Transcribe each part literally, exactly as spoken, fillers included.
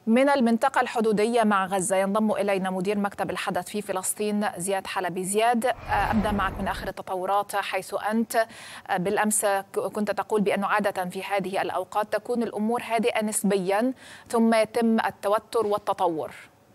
من المنطقة الحدودية مع غزة ينضم إلينا مدير مكتب الحدث في فلسطين زياد حلبي. زياد، أبدأ معك من آخر التطورات، حيث أنت بالأمس كنت تقول بأنه عادة في هذه الأوقات تكون الأمور هادئة نسبيا ثم يتم التوتر والتطور.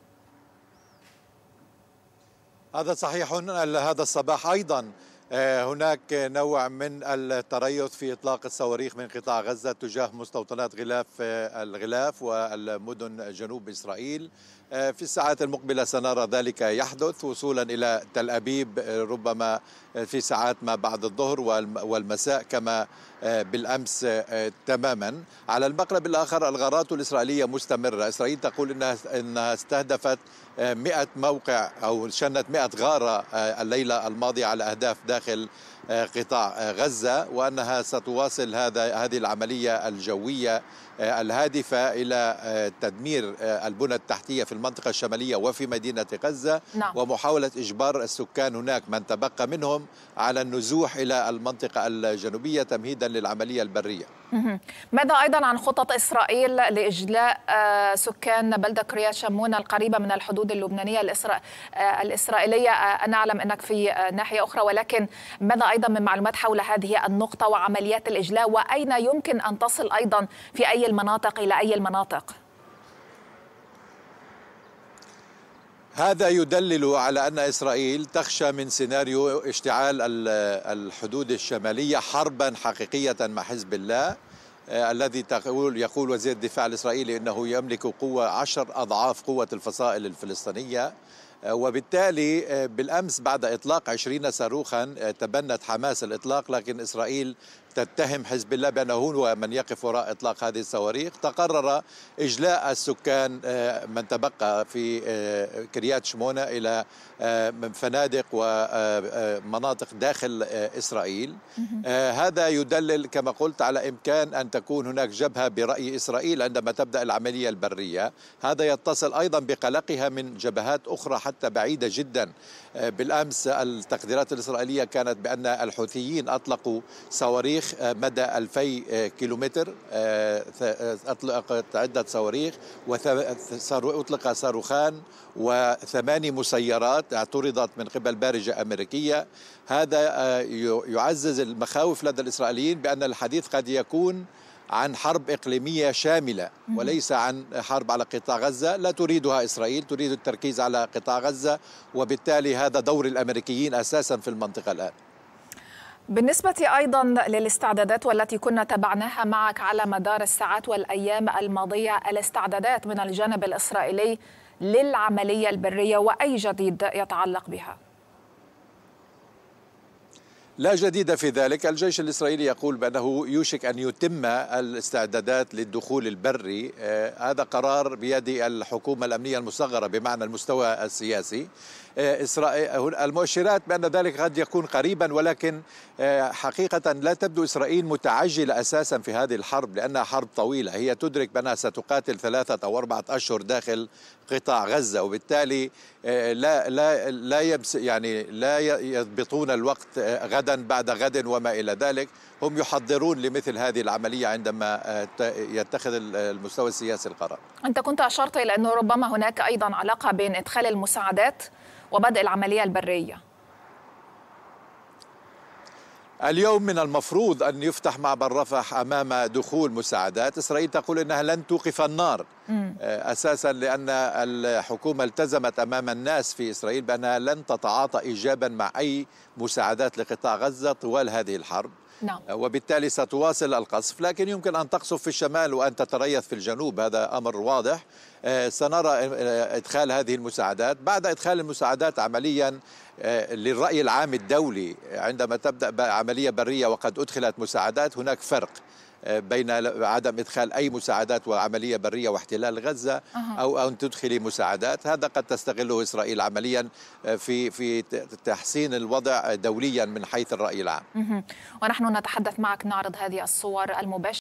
هذا صحيح. هذا الصباح أيضا هناك نوع من التريث في إطلاق الصواريخ من قطاع غزة تجاه مستوطنات غلاف الغلاف والمدن جنوب إسرائيل. في الساعات المقبلة سنرى ذلك يحدث وصولا إلى تل أبيب، ربما في ساعات ما بعد الظهر والمساء كما بالأمس تماما. على المقلب الآخر الغارات الإسرائيلية مستمرة. إسرائيل تقول إنها إنها استهدفت مئة موقع أو شنت مئة غارة الليلة الماضية على أهداف داخل قطاع غزة، وأنها ستواصل هذا هذه العملية الجوية الهادفة إلى تدمير البنى التحتية في المنطقة الشمالية وفي مدينة غزة. نعم. ومحاولة إجبار السكان هناك من تبقى منهم على النزوح إلى المنطقة الجنوبية تمهيدا للعملية البرية. ماذا أيضا عن خطط إسرائيل لإجلاء سكان بلدة كريات شمون القريبة من الحدود اللبنانية الإسرائيلية؟ أنا أعلم أنك في ناحية أخرى، ولكن ماذا أيضا من معلومات حول هذه النقطة وعمليات الإجلاء، وأين يمكن أن تصل أيضا في أي المناطق إلى أي المناطق؟ هذا يدلل على أن إسرائيل تخشى من سيناريو اشتعال الحدود الشمالية حربا حقيقية مع حزب الله، الذي تقول يقول وزير الدفاع الإسرائيلي أنه يملك قوة عشر أضعاف قوة الفصائل الفلسطينية. وبالتالي بالأمس بعد إطلاق عشرين صاروخا تبنت حماس الإطلاق، لكن إسرائيل تتهم حزب الله بأنه هو من يقف وراء إطلاق هذه الصواريخ. تقرر إجلاء السكان من تبقى في كريات شمونة إلى فنادق ومناطق داخل إسرائيل. هذا يدلل كما قلت على إمكان أن تكون هناك جبهة برأي إسرائيل عندما تبدأ العملية البرية. هذا يتصل أيضا بقلقها من جبهات أخرى حتى بعيدة جدا. بالأمس التقديرات الإسرائيلية كانت بأن الحوثيين أطلقوا صواريخ مدى ألفي كيلومتر، أطلقت عدة صواريخ وأطلق صاروخان وثماني مسيرات اعترضت من قبل بارجة أمريكية. هذا يعزز المخاوف لدى الإسرائيليين بأن الحديث قد يكون عن حرب إقليمية شاملة وليس عن حرب على قطاع غزة. لا تريدها إسرائيل، تريد التركيز على قطاع غزة، وبالتالي هذا دور الأمريكيين أساسا في المنطقة الآن. بالنسبة أيضا للاستعدادات والتي كنا تبعناها معك على مدار الساعات والأيام الماضية، الاستعدادات من الجانب الإسرائيلي للعملية البرية وأي جديد يتعلق بها؟ لا جديد في ذلك. الجيش الإسرائيلي يقول بأنه يوشك أن يتم الاستعدادات للدخول البري. آه هذا قرار بيد الحكومة الأمنية المصغرة بمعنى المستوى السياسي. آه إسرائيل المؤشرات بأن ذلك قد يكون قريبا، ولكن آه حقيقة لا تبدو إسرائيل متعجلة أساسا في هذه الحرب، لأنها حرب طويلة. هي تدرك بأنها ستقاتل ثلاثة أو أربعة أشهر داخل قطاع غزة، وبالتالي آه لا لا لا يبس يعني لا يضبطون الوقت غدا بعد غد وما إلى ذلك. هم يحضرون لمثل هذه العملية عندما يتخذ المستوى السياسي القرار. أنت كنت أشرت إلى أنه ربما هناك أيضا علاقة بين إدخال المساعدات وبدء العملية البرية. اليوم من المفروض أن يفتح معبر رفح أمام دخول مساعدات. إسرائيل تقول أنها لن توقف النار مم. أساسا لأن الحكومة التزمت أمام الناس في إسرائيل بأنها لن تتعاطى إيجابا مع أي مساعدات لقطاع غزة طوال هذه الحرب. نعم. وبالتالي ستواصل القصف، لكن يمكن أن تقصف في الشمال وأن تتريث في الجنوب، هذا أمر واضح. سنرى إدخال هذه المساعدات. بعد إدخال المساعدات عمليا للرأي العام الدولي عندما تبدأ عملية برية وقد أدخلت مساعدات، هناك فرق بين عدم إدخال أي مساعدات وعملية برية واحتلال غزة أو أن تدخلي مساعدات. هذا قد تستغله إسرائيل عمليا في في تحسين الوضع دوليا من حيث الرأي العام. ونحن نتحدث معك نعرض هذه الصور المباشرة